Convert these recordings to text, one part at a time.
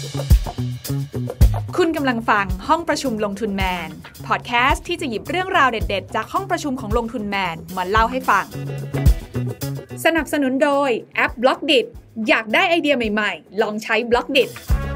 คุณกำลังฟังห้องประชุมลงทุนแมนพอดแคสต์ที่จะหยิบเรื่องราวเด็ดๆจากห้องประชุมของลงทุนแมนมาเล่าให้ฟังสนับสนุนโดยแอป Blockdit อยากได้ไอเดียใหม่ๆลองใช้ Blockdit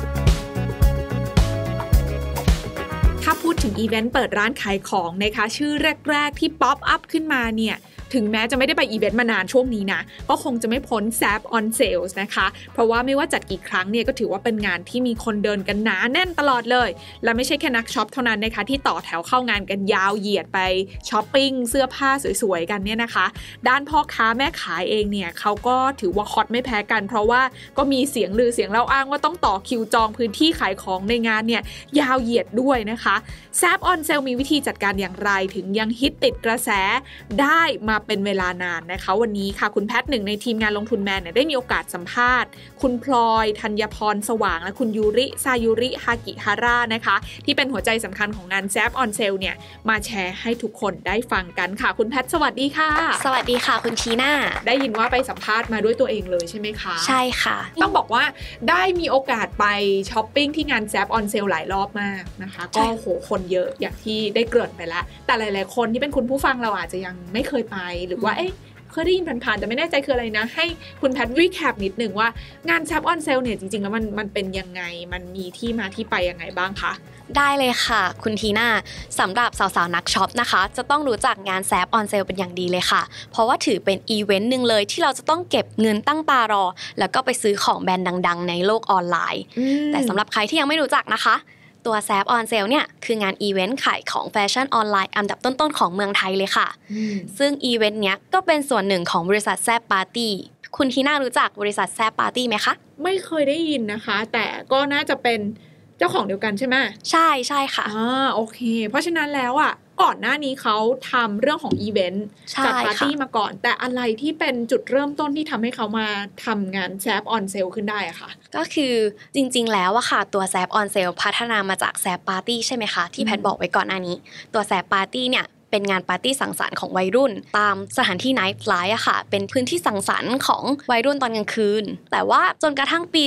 ถ้าพูดถึงอีเวนต์เปิดร้านขายของนะคะชื่อแรกๆที่ป๊อปอัพขึ้นมาเนี่ยถึงแม้จะไม่ได้ไปอีเวนต์มานานช่วงนี้นะก็คงจะไม่พ้น Zap on Sales นะคะเพราะว่าไม่ว่าจัดกี่ครั้งเนี่ยก็ถือว่าเป็นงานที่มีคนเดินกันหนาแน่นตลอดเลยและไม่ใช่แค่นักช็อปเท่านั้นนะคะที่ต่อแถวเข้างานกันยาวเหยียดไปช้อปปิ้งเสื้อผ้าสวยๆกันเนี่ยนะคะด้านพ่อค้าแม่ขายเองเนี่ยเขาก็ถือว่าฮอตไม่แพ้กันเพราะว่าก็มีเสียงลือเสียงเล่าอ้างว่าต้องต่อคิวจองพื้นที่ขายของในงานเนี่ยยาวเหยียดด้วยนะคะ Zap on Sale มีวิธีจัดการอย่างไรถึงยังฮิตติดกระแสได้มาเป็นเวลานานนะคะวันนี้ค่ะคุณแพทหนึ่งในทีมงานลงทุนแมนเนี่ยได้มีโอกาสสัมภาษณ์คุณพลอยธัญพรสว่างและคุณยูริซายุริฮากิฮาร่านะคะที่เป็นหัวใจสำคัญของงาน Zap on Sale เนี่ยมาแชร์ให้ทุกคนได้ฟังกันค่ะคุณแพทสวัสดีค่ะสวัสดีค่ะคุณทีน่าได้ยินว่าไปสัมภาษณ์มาด้วยตัวเองเลยใช่ไหมคะใช่ค่ะต้องบอกว่าได้มีโอกาสไปช้อปปิ้งที่งาน Zap on Sale หลายรอบมากนะคะก็โหคนเยอะอย่างที่ได้เกริ่นไปแล้วแต่หลายๆคนที่เป็นคุณผู้ฟังเราอาจจะยังไม่เคยไปหรือว่าเคยได้ยินผ่านๆแต่ไม่แน่ใจคืออะไรนะให้คุณแพทรีแคปนิดนึงว่างาน Zap on Sale เนี่ยจริงๆแล้วมันเป็นยังไงมันมีที่มาที่ไปยังไงบ้างคะได้เลยค่ะคุณทีน่าสำหรับสาวๆนักช็อปนะคะจะต้องรู้จักงาน Zap on Sale เป็นอย่างดีเลยค่ะเพราะว่าถือเป็นอีเวนต์นึงเลยที่เราจะต้องเก็บเงินตั้งตารอแล้วก็ไปซื้อของแบรนด์ดังๆในโลกออนไลน์แต่สำหรับใครที่ยังไม่รู้จักนะคะตัว Zap on Sale เนี่ยคืองานอีเวนต์ขายของแฟชั่นออนไลน์อันดับต้นๆของเมืองไทยเลยค่ะซึ่งอีเวนต์เนี้ยก็เป็นส่วนหนึ่งของบริษัท Zap Party คุณทีน่ารู้จักบริษัท Zap Party ไหมคะไม่เคยได้ยินนะคะแต่ก็น่าจะเป็นเจ้าของเดียวกันใช่ไหมใช่ใช่ค่ะโอเคเพราะฉะนั้นแล้วก่อนหน้านี้เขาทำเรื่องของอีเวนต์จัดปาร์ตี้มาก่อนแต่อะไรที่เป็นจุดเริ่มต้นที่ทำให้เขามาทำงาน Zap on Sale ขึ้นได้อะคะก็คือจริงๆแล้วค่ะตัว Zap on Sale พัฒนามาจาก Zap Party ใช่ไหมคะที่แพทบอกไว้ก่อนหน้านี้ตัว Zap Party เนี่ยเป็นงานปาร์ตี้สังสรรค์ของวัยรุ่นตามสถานที่ไนท์ไลฟ์ค่ะเป็นพื้นที่สังสรรค์ของวัยรุ่นตอนกลางคืนแต่ว่าจนกระทั่งปี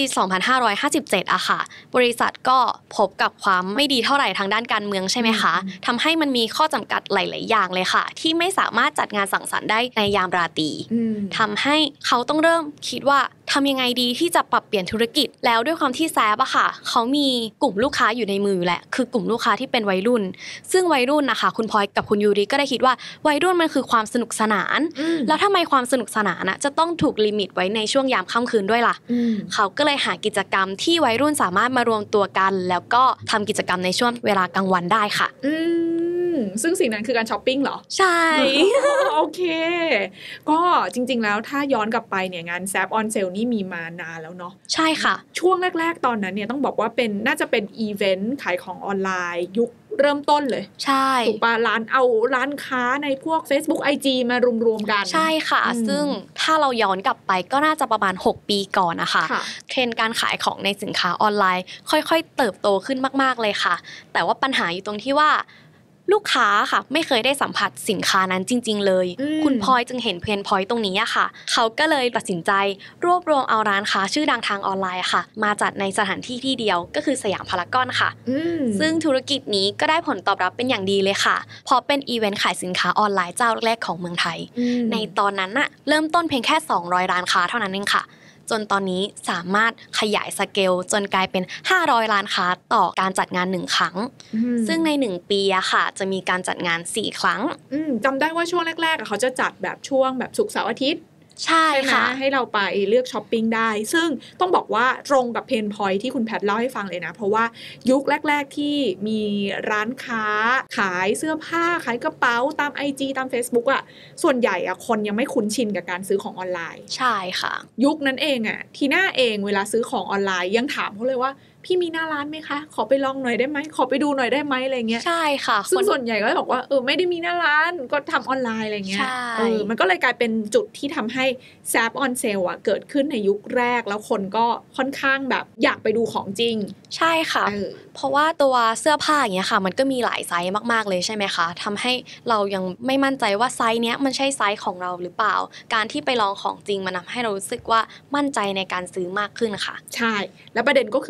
2557อะค่ะบริษัทก็พบกับความไม่ดีเท่าไหร่ทางด้านการเมืองใช่ไหมคะทำให้มันมีข้อจำกัดหลายๆอย่างเลยค่ะที่ไม่สามารถจัดงานสังสรรค์ได้ในยามราตรีทำให้เขาต้องเริ่มคิดว่าทำยังไงดีที่จะปรับเปลี่ยนธุรกิจแล้วด้วยความที่แซบอะค่ะเขามีกลุ่มลูกค้าอยู่ในมือแหละคือกลุ่มลูกค้าที่เป็นวัยรุ่นซึ่งวัยรุ่นนะคะคุณพลอยกับคุณยูริก็ได้คิดว่าวัยรุ่นมันคือความสนุกสนานแล้วทำไมความสนุกสนานอะจะต้องถูกลิมิตไว้ในช่วงยามค่ำคืนด้วยล่ะเขาก็เลยหากิจกรรมที่วัยรุ่นสามารถมารวมตัวกันแล้วก็ทำกิจกรรมในช่วงเวลากลางวันได้ค่ะซึ่งสิ่งนั้นคือการช้อปปิ้งเหรอใช่โอเคก็จริงๆแล้วถ้าย้อนกลับไปเนี่ยงาน Zap on Sale นี่มีมานานแล้วเนาะใช่ค่ะช่วงแรกๆตอนนั้นเนี่ยต้องบอกว่าน่าจะเป็นอีเวนต์ขายของออนไลน์ยุคเริ่มต้นเลยใช่ถูกปะร้านค้าในพวก Facebook IG มารวมๆกันใช่ค่ะซึ่งถ้าเราย้อนกลับไปก็น่าจะประมาณ6ปีก่อนนะคะเทรนด์การขายของในสินค้าออนไลน์ค่อยๆเติบโตขึ้นมากๆเลยค่ะแต่ว่าปัญหาอยู่ตรงที่ว่าลูกค้าค่ะไม่เคยได้สัมผัสสินค้านั้นจริงๆเลยคุณพลอยจึงเห็นเพนพอยต์ตรงนี้อะค่ะเขาก็เลยตัดสินใจรวบรวมเอาร้านค้าชื่อดังทางออนไลน์ค่ะมาจัดในสถานที่ที่เดียวก็คือสยามพารากอนค่ะซึ่งธุรกิจนี้ก็ได้ผลตอบรับเป็นอย่างดีเลยค่ะเพราะเป็นอีเวนต์ขายสินค้าออนไลน์เจ้าแรกของเมืองไทยในตอนนั้นน่ะเริ่มต้นเพียงแค่200ร้านค้าเท่านั้นเองค่ะจนตอนนี้สามารถขยายสเกลจนกลายเป็น500ร้านค้าต่อการจัดงาน1ครั้งซึ่งใน1ปีอะค่ะจะมีการจัดงาน4ครั้งจำได้ว่าช่วงแรกๆเขาจะจัดแบบช่วงแบบศุกร์เสาร์อาทิตย์ใช่ค่ะให้เราไปเลือกช้อปปิ้งได้ซึ่งต้องบอกว่าตรงกับเพนพอยท์ที่คุณแพทเล่าให้ฟังเลยนะเพราะว่ายุคแรกๆที่มีร้านค้าขายเสื้อผ้าขายกระเป๋าตาม IG ตาม Facebook อ่ะส่วนใหญ่อ่ะคนยังไม่คุ้นชินกับการซื้อของออนไลน์ใช่ค่ะยุคนั้นเองอ่ะทีน่าเองเวลาซื้อของออนไลน์ยังถามเขาเลยว่าพี่มีหน้าร้านไหมคะขอไปลองหน่อยได้ไหมขอไปดูหน่อยได้ไหมอะไรเงี้ยใช่ค่ะซึ่งส่วนใหญ่ก็บอกว่าไม่ได้มีหน้าร้านก็ทำออนไลน์อะไรเงี้ยมันก็เลยกลายเป็นจุดที่ทำให้ Zap on Sale อ่ะเกิดขึ้นในยุคแรกแล้วคนก็ค่อนข้างแบบอยากไปดูของจริงใช่ค่ะเพราะว่าตัวเสื้อผ้าอย่างเงี้ยค่ะมันก็มีหลายไซส์มากๆเลยใช่ไหมคะทำให้เรายังไม่มั่นใจว่าไซส์เนี้ยมันใช่ไซส์ของเราหรือเปล่าการที่ไปลองของจริงมันทำให้เรารู้สึกว่ามั่นใจในการซื้อมากขึ้นค่ะใช่และประเด็นก็คือว่าหลัง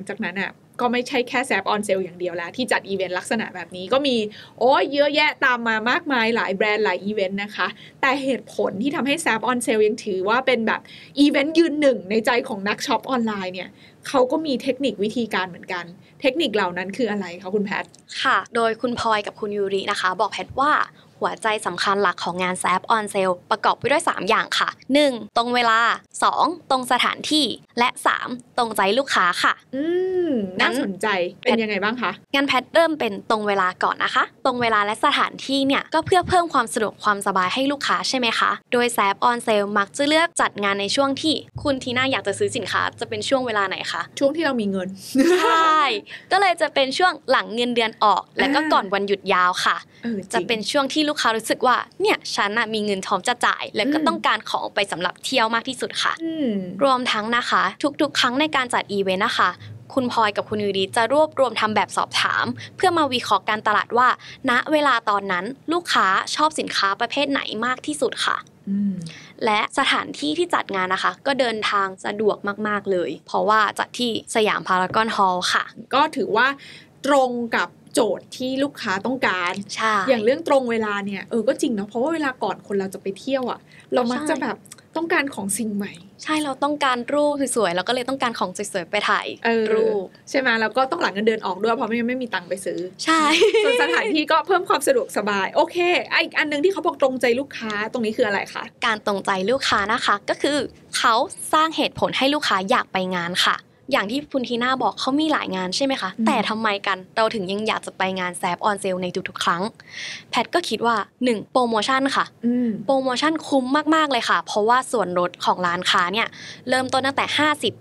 งจากนั้นก็ไม่ใช่แค่ Zap on Sale อย่างเดียวแล้วที่จัดอีเวนต์ลักษณะแบบนี้ก็มีเยอะแยะตามมามากมายหลายแบรนด์หลายอีเวนต์นะคะแต่เหตุผลที่ทำให้ Zap on Sale ยังถือว่าเป็นแบบอีเวนต์ยืนหนึ่งในใจของนักช็อปออนไลน์เนี่ยเขาก็มีเทคนิควิธีการเหมือนกันเทคนิคเหล่านั้นคืออะไรคะคุณแพทค่ะโดยคุณพลอยกับคุณยูรินะคะบอกแพทว่าหัวใจสำคัญหลักของงาน Zap on Sale ประกอบไปด้วย3อย่างค่ะ 1. ตรงเวลา 2. ตรงสถานที่และ 3. ตรงใจลูกค้าค่ะน่าสนใจเป็นยังไงบ้างคะงั้นแพทเริ่มเป็นตรงเวลาก่อนนะคะตรงเวลาและสถานที่เนี่ยก็เพื่อเพิ่มความสะดวกความสบายให้ลูกค้าใช่ไหมคะโดย Zap on Sale มักจะเลือกจัดงานในช่วงที่คุณทีน่าอยากจะซื้อสินค้าจะเป็นช่วงเวลาไหนคะช่วงที่เรามีเงินใช่ก็เลยจะเป็นช่วงหลังเงินเดือนออกและก็ก่อนวันหยุดยาวค่ะจะเป็นช่วงที่ลูกค้ารู้สึกว่าเนี่ยฉันมีเงินพร้อมจะจ่ายและก็ต้องการของไปสำหรับเที่ยวมากที่สุดค่ะรวมทั้งนะคะทุกๆครั้งในการจัดอีเวนต์นะคะคุณพลอยกับคุณยูริจะรวบรวมทำแบบสอบถามเพื่อมาวิเคราะห์การตลาดว่าณเวลาตอนนั้นลูกค้าชอบสินค้าประเภทไหนมากที่สุดค่ะและสถานที่ที่จัดงานนะคะก็เดินทางสะดวกมากๆเลยเพราะว่าจัดที่สยามพารากอนฮอลล์ค่ะก็ถือว่าตรงกับโจทย์ที่ลูกค้าต้องการอย่างเรื่องตรงเวลาเนี่ยก็จริงเนาะเพราะว่าเวลาก่อนคนเราจะไปเที่ยวเรามักจะแบบต้องการของสิ่งใหม่ใช่เราต้องการรูปสวยๆเราก็เลยต้องการของสวยๆไปถ่ายรูปใช่ไหมแล้วก็ต้องหลังเงินเดือนออกด้วยเพราะไม่มีตังค์ไปซื้อใช่ส่วนสถานที่ก็เพิ่มความสะดวกสบายโอเคอีกอันนึงที่เขาบอกตรงใจลูกค้าตรงนี้คืออะไรคะการตรงใจลูกค้านะคะก็คือเขาสร้างเหตุผลให้ลูกค้าอยากไปงานค่ะอย่างที่คุณทีน่าบอกเขามีหลายงานใช่ไหมคะแต่ทำไมกันเราถึงยังอยากจะไปงาน Zap on Sale ในทุกๆครั้งแพทก็คิดว่า1โปรโมชั่นค่ะโปรโมชั่นคุ้มมากๆเลยค่ะเพราะว่าส่วนลดของร้านค้าเนี่ยเริ่มต้นตั้งแต่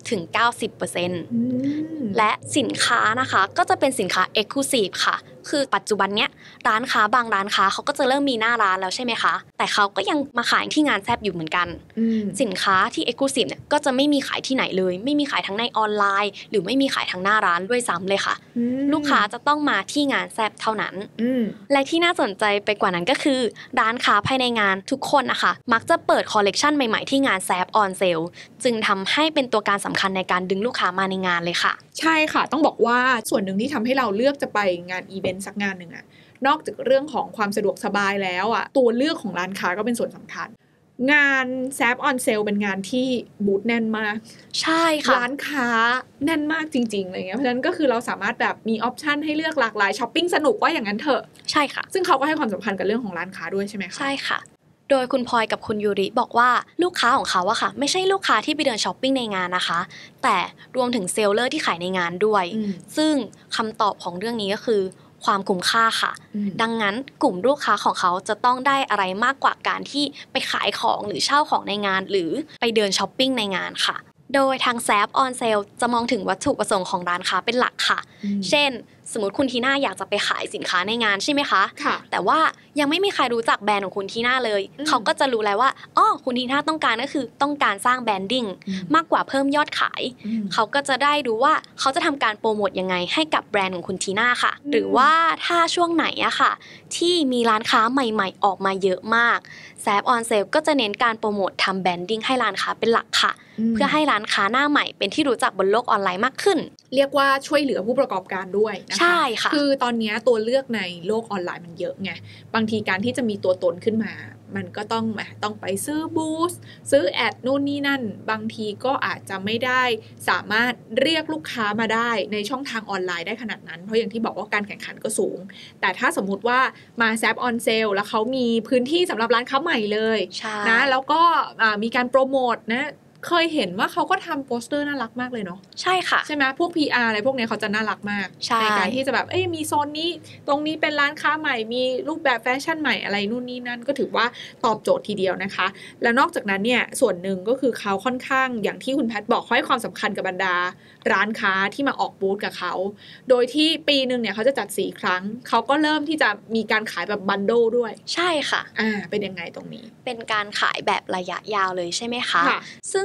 50-90% และสินค้านะคะก็จะเป็นสินค้า Exclusive ค่ะคือปัจจุบันเนี้ยร้านค้าบางร้านค้าเขาก็จะเริ่มมีหน้าร้านแล้วใช่ไหมคะแต่เขาก็ยังมาขายที่งานแซบอยู่เหมือนกันสินค้าที่ Exclusive เนี่ยก็จะไม่มีขายที่ไหนเลยไม่มีขายทั้งในออนไลน์หรือไม่มีขายทั้งหน้าร้านด้วยซ้ำเลยค่ะลูกค้าจะต้องมาที่งานแซบเท่านั้นและที่น่าสนใจไปกว่านั้นก็คือร้านค้าภายในงานทุกคนนะคะมักจะเปิดคอลเลกชันใหม่ๆที่งาน Zap on Sale จึงทำให้เป็นตัวการสำคัญในการดึงลูกค้ามาในงานเลยค่ะใช่ค่ะต้องบอกว่าส่วนหนึ่งที่ทำให้เราเลือกจะไปงานอีเวนต์สักงานหนึ่งนอกจากเรื่องของความสะดวกสบายแล้วตัวเลือกของร้านค้าก็เป็นส่วนสำคัญงาน Zap on Sale เป็นงานที่บูธแน่นมากใช่ค่ะร้านค้าแน่นมากจริงๆอะไรเงี้ยเพราะฉะนั้นก็คือเราสามารถแบบมีออปชันให้เลือกหลากหลายช้อปปิ้งสนุกว่าอย่างนั้นเถอะใช่ค่ะซึ่งเขาก็ให้ความสำคัญกับเรื่องของร้านค้าด้วยใช่ไหมคะใช่ค่ะโดยคุณพลอยกับคุณยูริบอกว่าลูกค้าของเขาอะค่ะไม่ใช่ลูกค้าที่ไปเดินช้อปปิ้งในงานนะคะแต่รวมถึงเซลเลอร์ที่ขายในงานด้วยซึ่งคำตอบของเรื่องนี้ก็คือความคุ้มค่าค่ะดังนั้นกลุ่มลูกค้าของเขาจะต้องได้อะไรมากกว่าการที่ไปขายของหรือเช่าของในงานหรือไปเดินช้อปปิ้งในงานค่ะโดยทาง Zap on Sale จะมองถึงวัตถุประสงค์ของร้านค้าเป็นหลักค่ะเช่นสมมติคุณทีน่าอยากจะไปขายสินค้าในงานใช่ไหมคะแต่ว่ายังไม่มีใครรู้จักแบรนด์ของคุณทีน่าเลยเขาก็จะรู้แล้วว่าคุณทีน่าต้องการก็คือต้องการสร้างแบรนดิ้งมากกว่าเพิ่มยอดขายเขาก็จะได้รู้ว่าเขาจะทำการโปรโมทยังไงให้กับแบรนด์ของคุณทีน่าค่ะหรือว่าถ้าช่วงไหนอะค่ะที่มีร้านค้าใหม่ๆออกมาเยอะมาก Zap on Sale ก็จะเน้นการโปรโมททำแบรนดิ้งให้ร้านค้าเป็นหลักค่ะเพื่อให้ร้านค้าหน้าใหม่เป็นที่รู้จักบนโลกออนไลน์มากขึ้นเรียกว่าช่วยเหลือผู้ประกอบการด้วยนะคะใช่ค่ะคือตอนนี้ตัวเลือกในโลกออนไลน์มันเยอะไงบางทีการที่จะมีตัวตนขึ้นมามันก็ต้องไปซื้อบูสต์ซื้อแอดนู่นนี่นั่นบางทีก็อาจจะไม่ได้สามารถเรียกลูกค้ามาได้ในช่องทางออนไลน์ได้ขนาดนั้นเพราะอย่างที่บอกว่าการแข่งขันก็สูงแต่ถ้าสมมุติว่ามา Zap on Sale แล้วเขามีพื้นที่สำหรับร้านค้าใหม่เลยนะแล้วก็มีการโปรโมทนะเคยเห็นว่าเขาก็ทำโปสเตอร์น่ารักมากเลยเนาะใช่ค่ะใช่ไหมพวก PR อะไรพวกนี้เขาจะน่ารักมากในการที่จะแบบมีโซนนี้ตรงนี้เป็นร้านค้าใหม่มีรูปแบบแฟชั่นใหม่อะไรนู่นนี่นั่นก็ถือว่าตอบโจทย์ทีเดียวนะคะแล้วนอกจากนั้นเนี่ยส่วนหนึ่งก็คือเขาค่อนข้างอย่างที่คุณแพทบอกให้ความสำคัญกับบรรดาร้านค้าที่มาออกบูธกับเขาโดยที่ปีนึงเนี่ยเขาจะจัด4ครั้งเขาก็เริ่มที่จะมีการขายแบบบันโดด้วยใช่ค่ะเป็นยังไงตรงนี้เป็นการขายแบบระยะยาวเลยใช่ไหมคะซึ่ง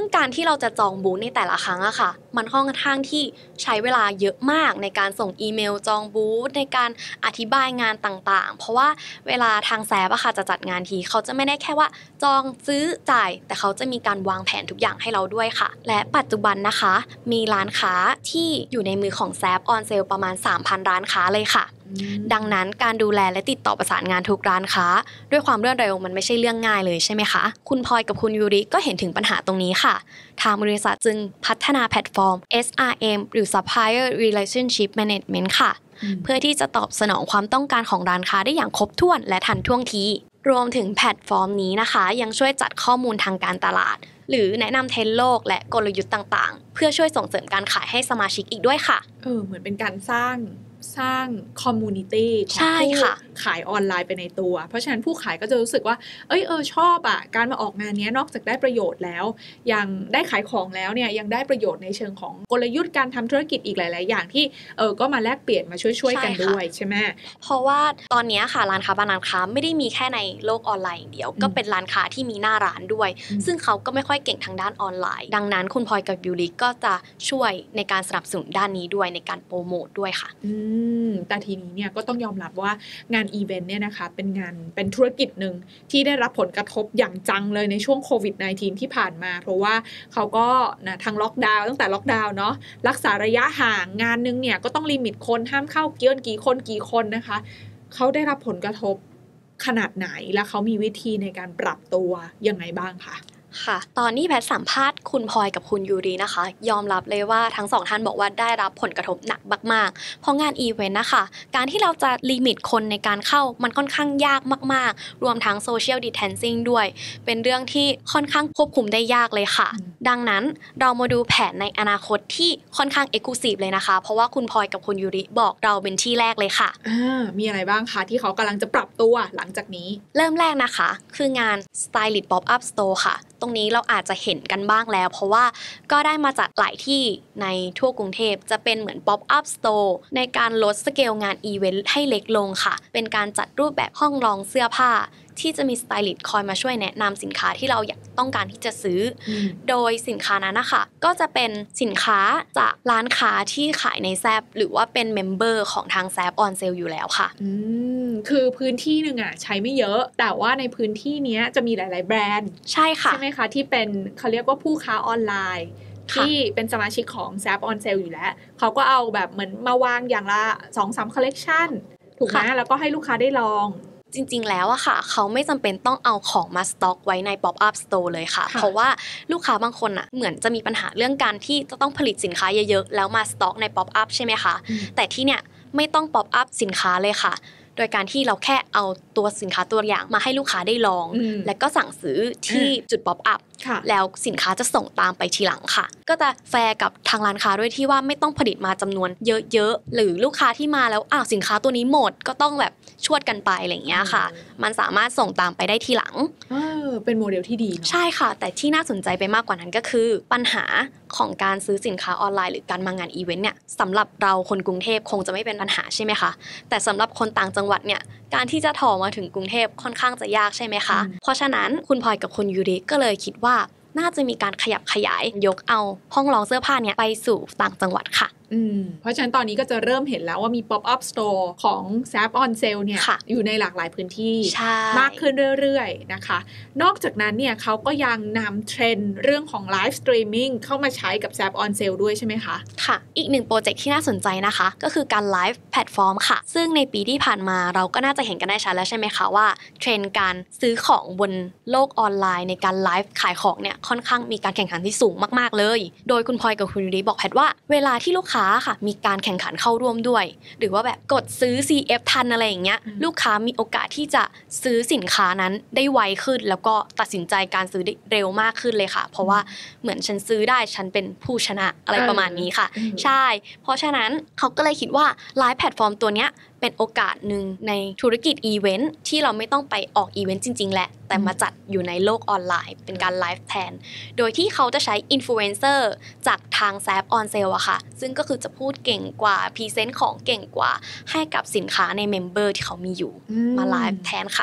การที่เราจะจองบูธในแต่ละครั้งอะค่ะมันค่อนข้างที่ใช้เวลาเยอะมากในการส่งอีเมลจองบูธในการอธิบายงานต่างๆเพราะว่าเวลาทางแซบอะค่ะจะจัดงานทีเขาจะไม่ได้แค่ว่าจองซื้อจ่ายแต่เขาจะมีการวางแผนทุกอย่างให้เราด้วยค่ะและปัจจุบันนะคะมีร้านค้าที่อยู่ในมือของแซบออนเซลประมาณ 3,000 ร้านค้าเลยค่ะดังนั้นการดูแลและติดต่อประสานงานทุกร้านค้าด้วยความรวดเร็วมันไม่ใช่เรื่องง่ายเลยใช่ไหมคะคุณพลอยกับคุณยูริก็เห็นถึงปัญหาตรงนี้ค่ะทางบริษัทจึงพัฒนาแพลตฟอร์ม SRM หรือ Supplier Relationship Management ค่ะเพื่อที่จะตอบสนองความต้องการของร้านค้าได้อย่างครบถ้วนและทันท่วงทีรวมถึงแพลตฟอร์มนี้นะคะยังช่วยจัดข้อมูลทางการตลาดหรือแนะนำเทรนด์โลกและกลยุทธ์ต่างๆเพื่อช่วยส่งเสริมการขายให้สมาชิกอีกด้วยค่ะเหมือนเป็นการสร้างคอมมูนิตี้ของผู้ขายออนไลน์ไปในตัวเพราะฉะนั้นผู้ขายก็จะรู้สึกว่าชอบอ่ะการมาออกงานนี้นอกจากได้ประโยชน์แล้วยังได้ขายของแล้วเนี่ยยังได้ประโยชน์ในเชิงของกลยุทธ์การทำธุรกิจอีกหลายๆอย่างที่ก็มาแลกเปลี่ยนมาช่วยกันด้วยใช่ไหมเพราะว่าตอนนี้ค่ะร้านค้าบางร้านค้าไม่ได้มีแค่ในโลกออนไลน์อย่างเดียวก็เป็นร้านค้าที่มีหน้าร้านด้วยซึ่งเขาก็ไม่ค่อยเก่งทางด้านออนไลน์ดังนั้นคุณพลอยกับยูริก็จะช่วยในการสนับสนุนด้านนี้ด้วยในการโปรโมทด้วยค่ะแต่ทีนี้เนี่ยก็ต้องยอมรับว่างานอีเวนต์เนี่ยนะคะเป็นธุรกิจหนึ่งที่ได้รับผลกระทบอย่างจังเลยในช่วงโควิด -19 ที่ผ่านมาเพราะว่าเขาก็ทางล็อกดาวน์ตั้งแต่ล็อกดาวน์เนาะรักษาระยะห่างงานนึงเนี่ยก็ต้องลิมิตคนห้ามเข้าเกินกี่คนนะคะเขาได้รับผลกระทบขนาดไหนและเขามีวิธีในการปรับตัวยังไงบ้างคะค่ะตอนนี้แพทสัมภาษณ์คุณพลอยกับคุณยูรินะคะยอมรับเลยว่าทั้งสองท่านบอกว่าได้รับผลกระทบหนักมากๆเพราะงานอีเวนต์นะคะการที่เราจะลิมิตคนในการเข้ามันค่อนข้างยากมากๆรวมทั้งโซเชียลดิสแทนซิ่งด้วยเป็นเรื่องที่ค่อนข้างควบคุมได้ยากเลยค่ะดังนั้นเรามาดูแผนในอนาคตที่ค่อนข้างเอ็กซ์คลูซีฟเลยนะคะเพราะว่าคุณพลอยกับคุณยูริบอกเราเป็นที่แรกเลยค่ะมีอะไรบ้างคะที่เขากำลังจะปรับตัวหลังจากนี้เริ่มแรกนะคะคืองาน Stylist Pop-up Store ค่ะตรงนี้เราอาจจะเห็นกันบ้างแล้วเพราะว่าก็ได้มาจากหลายที่ในทั่วกรุงเทพจะเป็นเหมือน Pop-up Store ในการลดสเกลงานอีเวนต์ให้เล็กลงค่ะเป็นการจัดรูปแบบห้องรองเสื้อผ้าที่จะมีสไตลิสต์คอยมาช่วยแนะนำสินค้าที่เราอยากต้องการที่จะซื้อโดยสินค้านั้นนะคะก็จะเป็นสินค้าจากร้านค้าที่ขายในแซบหรือว่าเป็นเมมเบอร์ของทางแซบออนเซลอยู่แล้วค่ะคือพื้นที่นึงอ่ะใช้ไม่เยอะแต่ว่าในพื้นที่นี้จะมีหลายๆแบรนด์ใช่ค่ะใช่ไหมคะที่เป็นเขาเรียกว่าผู้ค้าออนไลน์ที่เป็นสมาชิกของ Zap on Sale อยู่แล้วเขาก็เอาแบบเหมือนมาวางอย่างละ 2-3 คอลเลกชันถูกไหมแล้วก็ให้ลูกค้าได้ลองจริงๆแล้วอะค่ะเขาไม่จำเป็นต้องเอาของมาสต็อกไว้ใน Pop-up Store เลยค่ะเพราะว่าลูกค้าบางคนอะเหมือนจะมีปัญหาเรื่องการที่จะต้องผลิตสินค้าเยอะๆแล้วมาสต็อกใน Pop-up ใช่ไหมคะแต่ที่เนี่ยไม่ต้อง Pop-up สินค้าเลยค่ะโดยการที่เราแค่เอาตัวสินค้าตัวอย่างมาให้ลูกค้าได้ลองและก็สั่งซื้อที่จุด Pop-up แล้วสินค้าจะส่งตามไปทีหลังค่ะก็จะแฟร์กับทางร้านค้าด้วยที่ว่าไม่ต้องผลิตมาจำนวนเยอะๆหรือลูกค้าที่มาแล้วสินค้าตัวนี้หมดก็ต้องแบบชวดกันไปอะไรอย่างเงี้ยค่ะมันสามารถส่งตามไปได้ทีหลังเป็นโมเดลที่ดีใช่ค่ะแต่ที่น่าสนใจไปมากกว่านั้นก็คือปัญหาของการซื้อสินค้าออนไลน์หรือการมางานอีเวนต์เนี่ยสำหรับเราคนกรุงเทพคงจะไม่เป็นปัญหาใช่ไหมคะแต่สำหรับคนต่างจังหวัดเนี่ยการที่จะถ่อมาถึงกรุงเทพค่อนข้างจะยากใช่ไหมคะเพราะฉะนั้นคุณพลอยกับคุณยูริก็เลยคิดว่าน่าจะมีการขยับขยายยกเอาห้องรองเสื้อผ้าเนี่ยไปสู่ต่างจังหวัดค่ะเพราะฉะนั้นตอนนี้ก็จะเริ่มเห็นแล้วว่ามี pop-up store ของ Zap on Sale เนี่ยอยู่ในหลากหลายพื้นที่มากขึ้นเรื่อยๆนะคะนอกจากนั้นเนี่ยเขาก็ยังนำเทรนด์เรื่องของ live streaming เข้ามาใช้กับ Zap on Sale ด้วยใช่ไหมคะค่ะอีกหนึ่งโปรเจกต์ที่น่าสนใจนะคะก็คือการ live platform ค่ะซึ่งในปีที่ผ่านมาเราก็น่าจะเห็นกันได้ชัดแล้วใช่ไหมคะว่าเทรนด์การซื้อของบนโลกออนไลน์ในการไลฟ์ขายของเนี่ยค่อนข้างมีการแข่งขันที่สูงมากๆเลยโดยคุณพลอยกับคุณยูริบอกแพทว่าเวลาที่ลูกค้าค่ะมีการแข่งขันเข้าร่วมด้วยหรือว่าแบบกดซื้อ CF ทันอะไรอย่างเงี้ยลูกค้ามีโอกาสที่จะซื้อสินค้านั้นได้ไวขึ้นแล้วก็ตัดสินใจการซื้อได้เร็วมากขึ้นเลยค่ะเพราะว่าเหมือนฉันซื้อได้ฉันเป็นผู้ชนะอะไรประมาณนี้ค่ะใช่เพราะฉะนั้นเขาก็เลยคิดว่าไลฟ์แพลตฟอร์มตัวเนี้ยเป็นโอกาสหนึ่งในธุรกิจอีเวนต์ที่เราไม่ต้องไปออกอีเวนต์จริงๆแหละแต่มาจัดอยู่ในโลกออนไลน์เป็นการไลฟ์แทนโดยที่เขาจะใช้อินฟลูเอนเซอร์จากทาง Zap on Sale อะค่ะซึ่งก็คือจะพูดเก่งกว่าพรีเซนต์ของเก่งกว่าให้กับสินค้าในเมมเบอร์ที่เขามีอยู่มาไลฟ์แทนค่ะ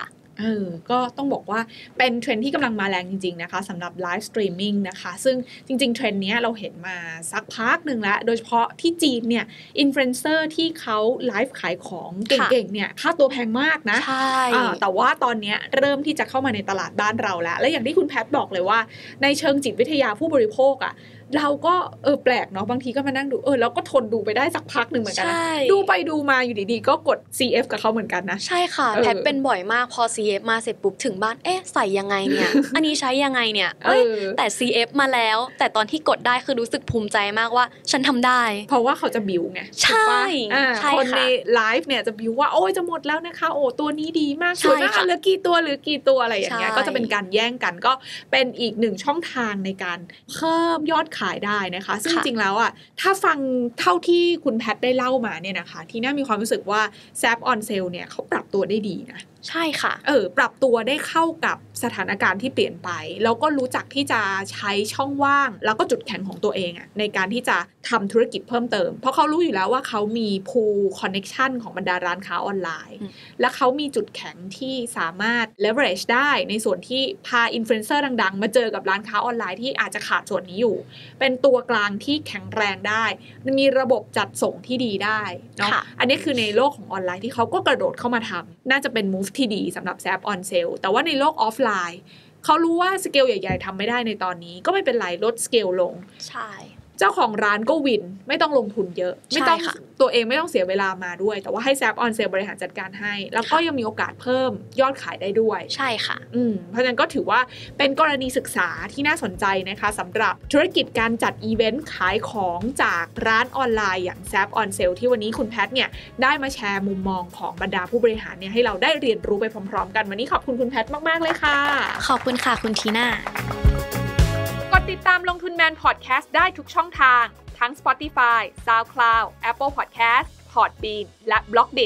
ก็ต้องบอกว่าเป็นเทรนด์ที่กำลังมาแรงจริงๆนะคะสำหรับไลฟ์สตรีมมิ่งนะคะซึ่งจริงๆเทรนด์นี้เราเห็นมาสักพักหนึ่งแล้วโดยเฉพาะที่จีนเนี่ยอินฟลูเอนเซอร์ที่เขาไลฟ์ขายของเก่งๆเนี่ยค่าตัวแพงมากนะแต่ว่าตอนนี้เริ่มที่จะเข้ามาในตลาดบ้านเราแล้วและอย่างที่คุณแพทบอกเลยว่าในเชิงจิตวิทยาผู้บริโภคเราก็แปลกเนาะบางทีก็มานั่งดูแล้วก็ทนดูไปได้สักพักหนึ่งเหมือนกันนะดูไปดูมาอยู่ดีๆก็กด CF กับเขาเหมือนกันนะใช่ค่ะแพทเป็นบ่อยมากพอ CF มาเสร็จปุ๊บถึงบ้านใส่ยังไงเนี่ย อันนี้ใช้ยังไงเนี่ยแต่ CF มาแล้วแต่ตอนที่กดได้คือรู้สึกภูมิใจมากว่าฉันทำได้เพราะว่าเขาจะบิวไงใช่คนในไลฟ์เนี่ยจะบิวว่าโอ้ยจะหมดแล้วนะคะโอ้ตัวนี้ดีมากสวยมากเหลือกี่ตัวอะไรอย่างเงี้ยก็จะเป็นการแย่งกันก็เป็นอีกหนึ่งช่องทางในการเพิ่มยอดขายได้นะคะซึ่งจริงแล้วถ้าฟังเท่าที่คุณแพทได้เล่ามาเนี่ยนะคะที่น่ามีความรู้สึกว่า Zap on Sale เนี่ยเขาปรับตัวได้ดีนะใช่ค่ะปรับตัวได้เข้ากับสถานการณ์ที่เปลี่ยนไปแล้วก็รู้จักที่จะใช้ช่องว่างแล้วก็จุดแข็งของตัวเองในการที่จะทำธุรกิจเพิ่มเติมเพราะเขารู้อยู่แล้วว่าเขามี pool connection ของบรรดาร้านค้าออนไลน์และเขามีจุดแข็งที่สามารถ leverage ได้ในส่วนที่พาอินฟลูเอนเซอร์ดังๆมาเจอกับร้านค้าออนไลน์ที่อาจจะขาดส่วนนี้อยู่เป็นตัวกลางที่แข็งแรงได้มีระบบจัดส่งที่ดีได้เนาะอันนี้คือในโลกของออนไลน์ที่เขาก็กระโดดเข้ามาทำน่าจะเป็น moveที่ดีสำหรับ Zap on Sale แต่ว่าในโลกออฟไลน์เขารู้ว่าสเกลใหญ่ๆทำไม่ได้ในตอนนี้ก็ไม่เป็นไรลดสเกลลงใช่เจ้าของร้านก็วินไม่ต้องลงทุนเยอะไม่ต้องตัวเองไม่ต้องเสียเวลามาด้วยแต่ว่าให้ Zap on Sale บริหารจัดการให้แล้วก็ยังมีโอกาสเพิ่มยอดขายได้ด้วยใช่ค่ะเพราะฉะนั้นก็ถือว่าเป็นกรณีศึกษาที่น่าสนใจนะคะสำหรับธุรกิจการจัดอีเวนต์ขายของจากร้านออนไลน์อย่าง Zap on Sale ที่วันนี้คุณแพทเนี่ยได้มาแชร์มุมมองของบรรดาผู้บริหารเนี่ยให้เราได้เรียนรู้ไปพร้อมๆกันวันนี้ขอบคุณคุณแพทมากๆเลยค่ะขอบคุณค่ะคุณทีน่ากดติดตามลงทุนแมนพอดแคสต์ได้ทุกช่องทางทั้ง Spotify, SoundCloud, Apple Podcast, Podbean และ Blockdit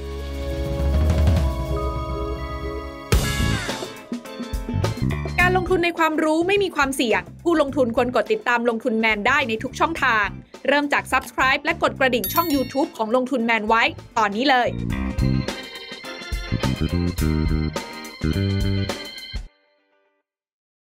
การลงทุนในความรู้ไม่มีความเสี่ยงผู้ลงทุนควรกดติดตามลงทุนแมนได้ในทุกช่องทางเริ่มจาก Subscribe และกดกระดิ่งช่อง YouTube ของลงทุนแมนไว้ตอนนี้เลย